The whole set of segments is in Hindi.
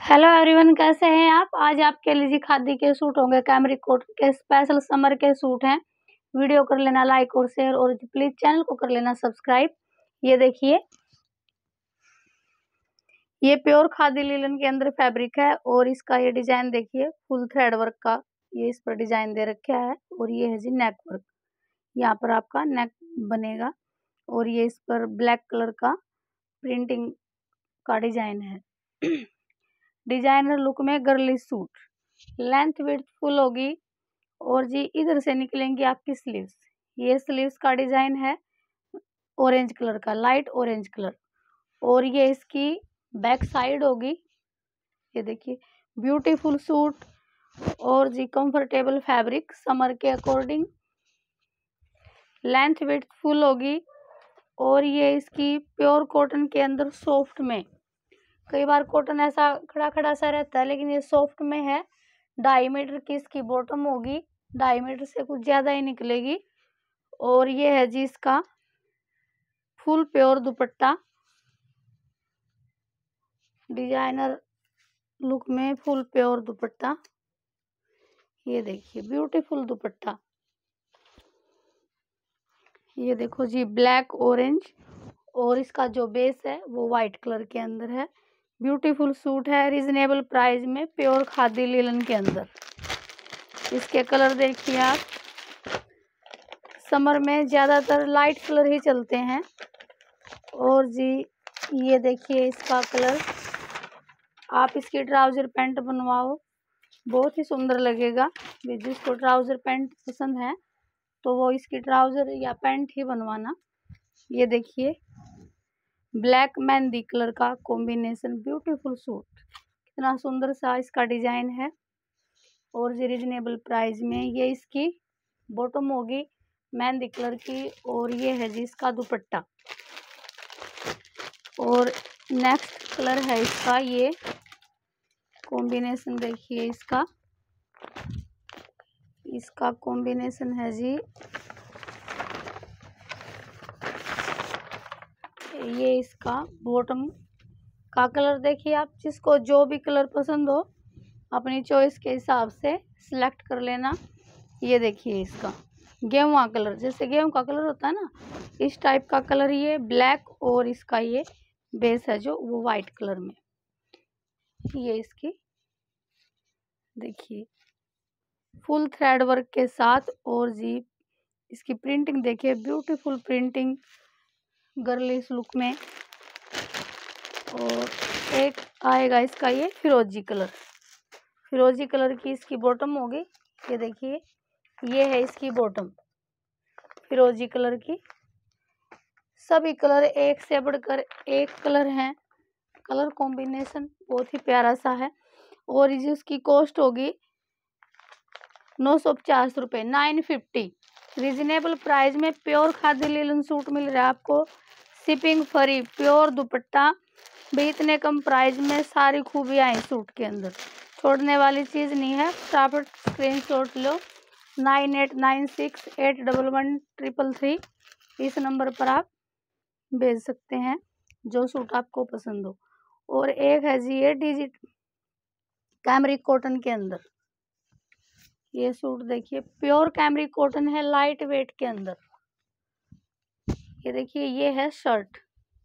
हेलो एवरीवन, कैसे हैं आप। आज आपके लिए जी खादी के सूट होंगे, कैमरिक कॉटन के स्पेशल समर के सूट हैं। वीडियो कर लेना लाइक और शेयर, और प्लीज चैनल को कर लेना सब्सक्राइब। ये देखिए, ये प्योर खादी लिनन के अंदर फैब्रिक है और इसका ये डिजाइन देखिए, फुल थ्रेड वर्क का ये इस पर डिजाइन दे रखा है। और ये है जी नेक वर्क, यहाँ पर आपका नेक बनेगा और ये इस पर ब्लैक कलर का प्रिंटिंग का डिजाइन है। डिजाइनर लुक में girly suit, length width full होगी और जी इधर से निकलेंगी आपकी स्लीव्स। ये स्लीव्स का डिजाइन है ऑरेंज कलर का, लाइट ऑरेंज कलर। और ये इसकी बैक साइड होगी। ये देखिए, ब्यूटीफुल सूट और जी कंफर्टेबल फैब्रिक समर के अकॉर्डिंग। लेंथ विड्थ फुल होगी और ये इसकी प्योर कॉटन के अंदर सॉफ्ट में। कई बार कॉटन ऐसा खड़ा खड़ा सा रहता है, लेकिन ये सॉफ्ट में है। 2.5 मीटर की इसकी बॉटम होगी, 2.5 मीटर से कुछ ज्यादा ही निकलेगी। और ये है जी इसका full pure dupatta, designer look में फुल प्योर दुपट्टा। ये देखिए ब्यूटीफुल दुपट्टा। ये देखो जी ब्लैक ऑरेंज, और इसका जो बेस है वो वाइट कलर के अंदर है। ब्यूटीफुल सूट है, रिजनेबल प्राइस में, प्योर खादी लिनन के अंदर। इसके कलर देखिए आप, समर में ज्यादातर लाइट कलर ही चलते हैं। और जी ये देखिए इसका कलर, आप इसकी ट्राउजर पैंट बनवाओ, बहुत ही सुंदर लगेगा। जिसको ट्राउजर पैंट पसंद है तो वो इसकी ट्राउजर या पैंट ही बनवाना। ये देखिए ब्लैक मेहंदी कलर का कॉम्बिनेशन, ब्यूटीफुल सूट, कितना सुंदर सा इसका डिजाइन है। और जी रिजनेबल प्राइस में ये इसकी बॉटम होगी मेहंदी कलर की, और ये है जी इसका दुपट्टा। और नेक्स्ट कलर है इसका, ये कॉम्बिनेशन देखिए इसका कॉम्बिनेशन है जी, ये इसका बॉटम का कलर देखिए आप। जिसको जो भी कलर पसंद हो अपनी चॉइस के हिसाब से सिलेक्ट कर लेना। ये देखिए इसका गेहुआ कलर, जैसे गेहूं का कलर होता है ना, इस टाइप का कलर ये ब्लैक, और इसका ये बेस है जो वो वाइट कलर में। ये इसकी देखिए फुल थ्रेड वर्क के साथ, और जी इसकी प्रिंटिंग देखिए, ब्यूटीफुल प्रिंटिंग गर्लिश लुक में। और एक आएगा इसका ये फिरोजी कलर, फिरोजी कलर की इसकी बॉटम होगी। ये देखिए ये है इसकी बॉटम फिरोजी कलर की। सभी कलर एक से बढ़कर एक कलर हैं, कलर कॉम्बिनेशन बहुत ही प्यारा सा है। और इसकी कॉस्ट होगी 950 रुपये, 950। रीजनेबल प्राइस में प्योर खादी लिनन सूट मिल रहा है आपको, शिपिंग फ्री, प्योर दुपट्टा भी इतने कम प्राइस में। सारी खूबियां हैं सूट के अंदर, छोड़ने वाली चीज नहीं है। फटाफट स्क्रीनशॉट लो, 9896811333 इस नंबर पर आप भेज सकते हैं जो सूट आपको पसंद हो। और एक है जी ये डिजिट कैमरिक कॉटन के अंदर, ये सूट देखिए प्योर कैमरिक कॉटन है, लाइट वेट के अंदर। ये देखिए ये है शर्ट,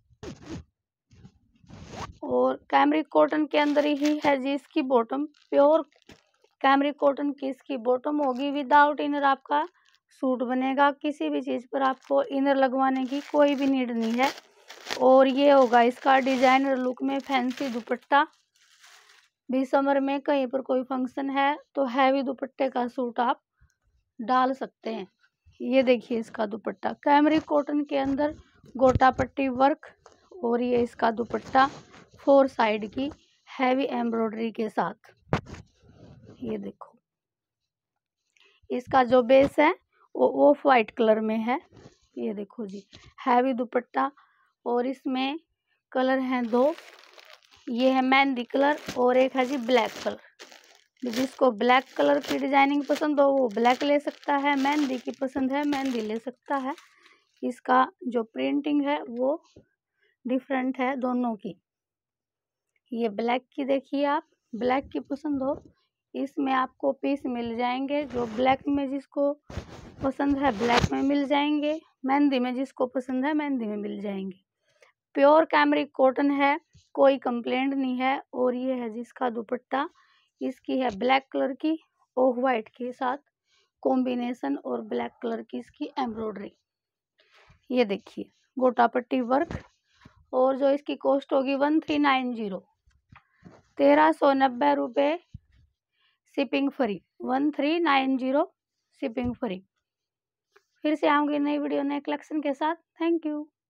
और कैमरिक कॉटन के अंदर ही है जी इसकी बॉटम। प्योर कैमरिक कॉटन की इसकी बॉटम होगी, विदाउट इनर आपका सूट बनेगा। किसी भी चीज पर आपको इनर लगवाने की कोई भी नीड नहीं है। और ये होगा इसका डिजाइनर लुक में फैंसी दुपट्टा। भी समर में कहीं पर कोई फंक्शन है तो हैवी दुपट्टे का सूट आप डाल सकते हैं। ये देखिए इसका दुपट्टा कैमरिक कॉटन के अंदर गोटा पट्टी वर्क, और ये इसका दुपट्टा 4 साइड की हैवी एम्ब्रॉयडरी के साथ। ये देखो इसका जो बेस है वो ऑफ वाइट कलर में है। ये देखो जी हैवी दुपट्टा, और इसमें कलर हैं 2, ये है मेहंदी कलर और एक है जी ब्लैक कलर। जिसको ब्लैक कलर की डिजाइनिंग पसंद हो वो ब्लैक ले सकता है, मेहंदी की पसंद है मेहंदी ले सकता है। इसका जो प्रिंटिंग है वो डिफरेंट है दोनों की। ये ब्लैक की देखिए आप, ब्लैक की पसंद हो इसमें आपको पीस मिल जाएंगे। जो ब्लैक में जिसको पसंद है ब्लैक में मिल जाएंगे, मेहंदी में जिसको पसंद है मेहंदी में मिल जाएंगे। प्योर कैमरिक कॉटन है, कोई कंप्लेंट नहीं है। और ये है जिसका दुपट्टा, इसकी है ब्लैक कलर की ऑफ वाइट के साथ कॉम्बिनेशन और ब्लैक कलर की इसकी एम्ब्रॉयडरी। ये देखिए गोटा पट्टी वर्क। और जो इसकी कॉस्ट होगी 1390, 1390 रुपये शिपिंग फ्री, 1390 शिपिंग फ्री। फिर से आऊँगी नई वीडियो नए कलेक्शन के साथ। Thank you.